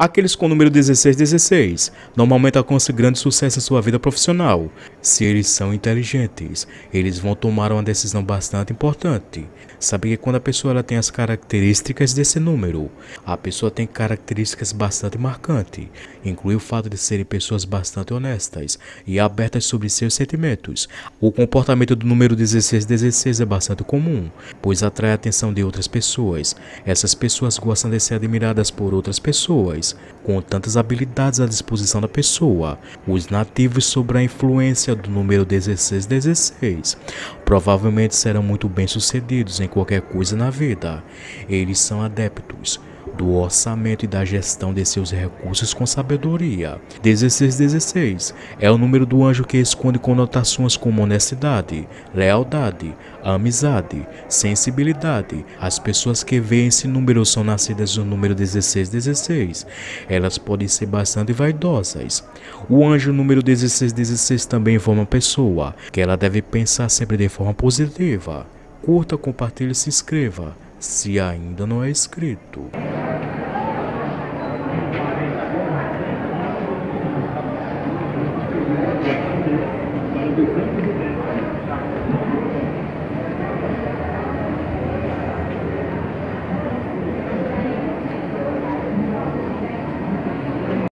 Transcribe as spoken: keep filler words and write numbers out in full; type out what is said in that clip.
Aqueles com o número dezesseis dezesseis normalmente alcançam grande sucesso em sua vida profissional. Se eles são inteligentes, eles vão tomar uma decisão bastante importante. Sabe que quando a pessoa ela tem as características desse número, a pessoa tem características bastante marcantes, inclui o fato de serem pessoas bastante honestas e abertas sobre seus sentimentos. O comportamento do número dezesseis dezesseis é bastante comum, pois atrai a atenção de outras pessoas. Essas pessoas gostam de ser admiradas por outras pessoas. Com tantas habilidades à disposição da pessoa, os nativos sob a influência do número dezesseis dezesseis provavelmente serão muito bem sucedidos em qualquer coisa na vida. Eles são adeptos do orçamento e da gestão de seus recursos com sabedoria. dezesseis dezesseis é o número do anjo que esconde conotações como honestidade, lealdade, amizade, sensibilidade. As pessoas que veem esse número são nascidas no número dezesseis dezesseis. Elas podem ser bastante vaidosas. O anjo número dezesseis dezesseis também informa a pessoa que ela deve pensar sempre de forma positiva. Curta, compartilhe e se inscreva, se ainda não é inscrito.